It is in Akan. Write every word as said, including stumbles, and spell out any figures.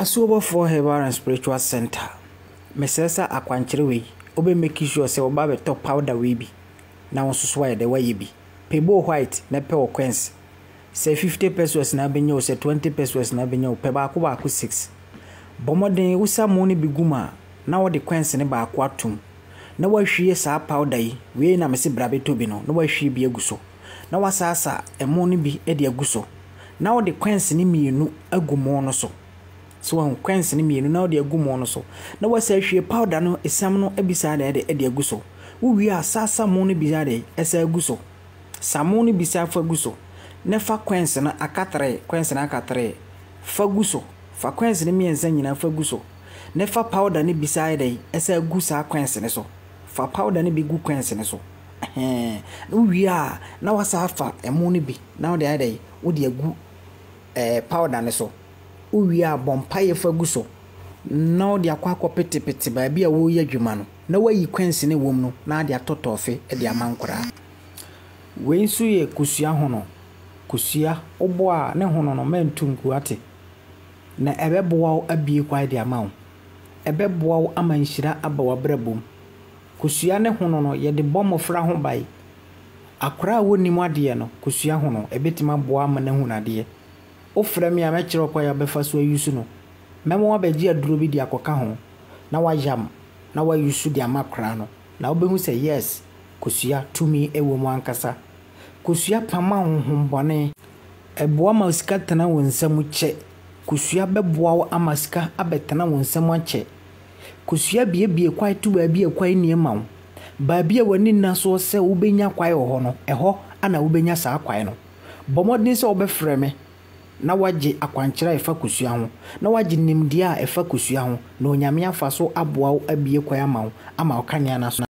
Asuobo for Herbal and Spiritual Center. Mesesa akwankyere we. Obe make sure say oba be top powder we bi. Na won so why the way bi. Pebo white na pe okwense. Say fifty pesos na benyo say twenty pesos na benyo pe ba ko ba ko six. Bomoden wusa mo ni biguma na wo de kwense ne ba ko atum. Na wa hwie sa powder yi we na mese brabe to bi no. Na wa hwie bi aguso. Na wasasa emo ni bi e de aguso. Na wo de kwense ni mienu agumo no so. So when kwense ni mienu na de agumo no so na wasa hwie powder no esam no ebisa de de de aguso wo wi asasa mo no bisa de esa aguso samo no bisa fa aguso na fa kwense na akatre kwense na akatre fa aguso fa kwense ni miensa nyina fa aguso na fa powder ni bisa de esa agusa kwense ne so fa powder ni bi gu kwense ne so eh wo wi a na wasa fa emo no bi na de de wo de agu eh powder ne so uwia bompaye faguso na odi akwa akopete pete ba bia wo ye adwuma no na wayi kwense ne wom no na ade atotofe e de amankora we nsu ye kusua hono kusua obo a ne hono no mentunku ate na ebeboa abie kwa de amawo ebeboa amanhyira abawa brabom kusua ne hono no ye de bomofra ho bai akora wonimu ade no kusua hono ebetima boa ma na hunade o frame ya mechiro kwa ya befa so yusu no memo wa beji aduro bi di akoka ho na wa yam na wa yusu di amakra no na obehu say yes kosua tumi ewo mu ankasa kosua pama honhom bone eboa ma sika tana wonsam che kosua beboa wo amasika abetana wonsam ache kosua biebie kwai tu ba bie kwai nie ma wo ba bie wani na so se wo benya kwai ho no eho ana wo benya sa kwai no bomodin se obefrɛ me na waje akwankyera efa kusua ho na waje nimdia efa kusua ho na onyame afa so aboa wo abie kwa ama wo ama okanya na so